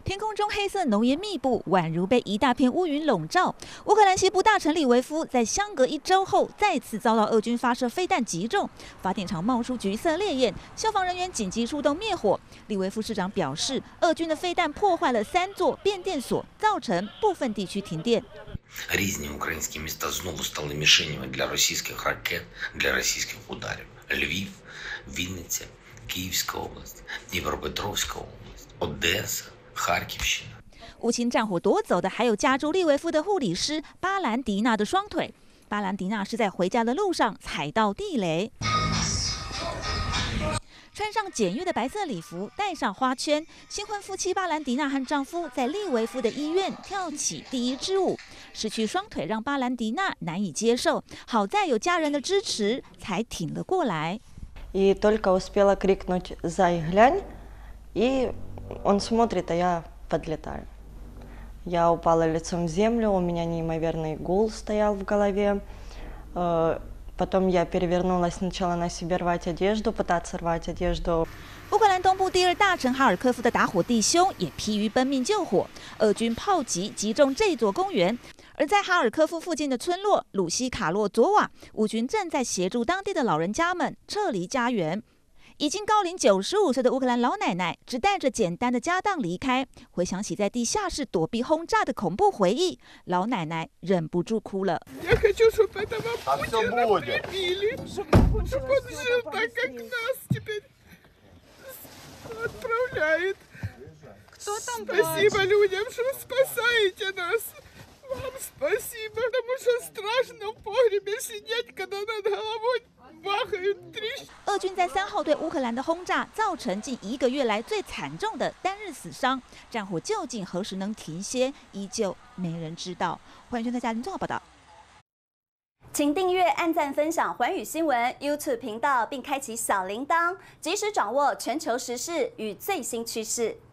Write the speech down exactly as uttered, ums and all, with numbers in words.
天空中黑色浓烟密布，宛如被一大片乌云笼罩。乌克兰西部大城利维夫在相隔一周后再次遭到俄军发射飞弹击中，发电厂冒出橘色烈焰，消防人员紧急出动灭火。利维夫市长表示，俄军的飞弹破坏了三座变电所，造成部分地区停电。 Різні українські міста знову стали мішенями для російських ракет, для російських ударів. Львів, Вінниця, Київська область, Дніпропетровська область, Одеса, Харківщина. 乌侵战火夺走的还有家住利维夫的护理师巴兰迪娜的双腿。巴兰迪娜是在回家的路上踩到地雷。 穿上简约的白色礼服，戴上花圈，新婚夫妻巴兰迪娜和丈夫在利维夫的医院跳起第一支舞。失去双腿让巴兰迪娜难以接受，好在有家人的支持，才挺了过来。 И только успела крикнуть «Зай, глянь!» и он смотрит, а я подлетаю. Я упала лицом в землю, у меня неимоверный гул стоял в голове. Потом я перевернулась, начала на себе рвать одежду, пытаться рвать одежду. 乌克兰东部第二大城哈尔科夫的打火弟兄也疲于奔命救火，俄军炮击击中这座公园。而在哈尔科夫附近的村落鲁西卡洛佐瓦，乌军正在协助当地的老人家们撤离家园。 已经高龄九十五岁的乌克兰老奶奶，只带着简单的家当离开。回想起在地下室躲避轰炸的恐怖回忆，老奶奶忍不住哭了。俄军在三号对乌克兰的轰炸，造成近一个月来最惨重的单日死伤。战火究竟何时能停歇，依旧没人知道。欢迎收看家庭综合报道。 请订阅、按赞、分享寰宇新闻 YouTube 频道，并开启小铃铛，及时掌握全球时事与最新趋势。